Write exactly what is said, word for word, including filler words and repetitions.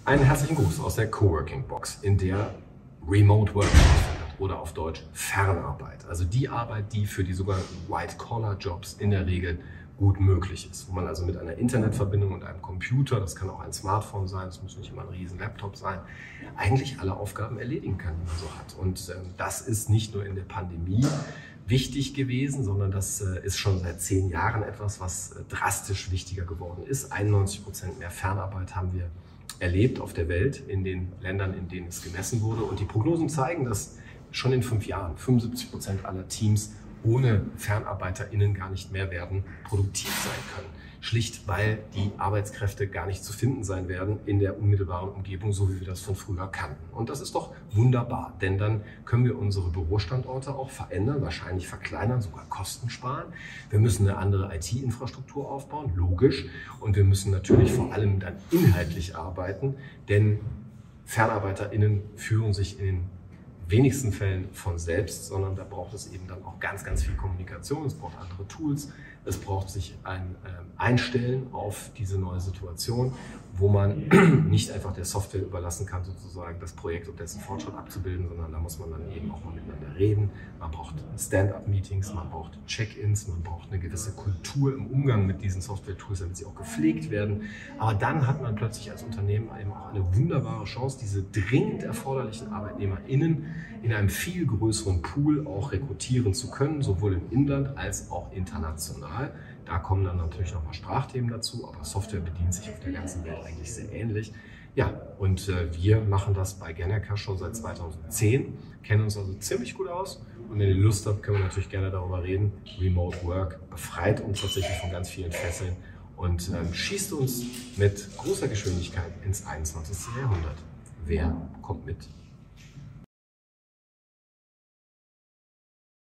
Einen herzlichen Gruß aus der Coworking Box, in der Remote Work stattfindet oder auf Deutsch Fernarbeit. Also die Arbeit, die für die sogenannten White-Collar-Jobs in der Regel gut möglich ist. Wo man also mit einer Internetverbindung und einem Computer, das kann auch ein Smartphone sein, das muss nicht immer ein riesen Laptop sein, eigentlich alle Aufgaben erledigen kann, die man so hat. Und äh, das ist nicht nur in der Pandemie wichtig gewesen, sondern das äh, ist schon seit zehn Jahren etwas, was äh, drastisch wichtiger geworden ist. einundneunzig Prozent mehr Fernarbeit haben wir erlebt auf der Welt, in den Ländern, in denen es gemessen wurde. Und die Prognosen zeigen, dass schon in fünf Jahren fünfundsiebzig Prozent aller Teams ohne FernarbeiterInnen gar nicht mehr werden produktiv sein können. Schlicht, weil die Arbeitskräfte gar nicht zu finden sein werden in der unmittelbaren Umgebung, so wie wir das von früher kannten. Und das ist doch wunderbar, denn dann können wir unsere Bürostandorte auch verändern, wahrscheinlich verkleinern, sogar Kosten sparen. Wir müssen eine andere I T-Infrastruktur aufbauen, logisch. Und wir müssen natürlich vor allem dann inhaltlich arbeiten, denn FernarbeiterInnen führen sich in den wenigsten Fällen von selbst, sondern da braucht es eben dann auch ganz, ganz viel Kommunikation, es braucht andere Tools, es braucht sich ein äh, Einstellen auf diese neue Situation, wo man nicht einfach der Software überlassen kann, sozusagen das Projekt und dessen Fortschritt abzubilden, sondern da muss man dann eben auch mal miteinander reden. Man braucht Stand-up-Meetings, man braucht Check-ins, man braucht eine gewisse Kultur im Umgang mit diesen Software-Tools, damit sie auch gepflegt werden. Aber dann hat man plötzlich als Unternehmen eben auch eine wunderbare Chance, diese dringend erforderlichen ArbeitnehmerInnen in einem viel größeren Pool auch rekrutieren zu können, sowohl im Inland als auch international. Da kommen dann natürlich nochmal Sprachthemen dazu, aber Software bedient sich auf der ganzen Welt eigentlich sehr ähnlich. Ja, und äh, wir machen das bei Gennaker schon seit zweitausendzehn, kennen uns also ziemlich gut aus. Und wenn ihr Lust habt, können wir natürlich gerne darüber reden. Remote Work befreit uns tatsächlich von ganz vielen Fesseln und äh, schießt uns mit großer Geschwindigkeit ins einundzwanzigste Jahrhundert. Wer kommt mit?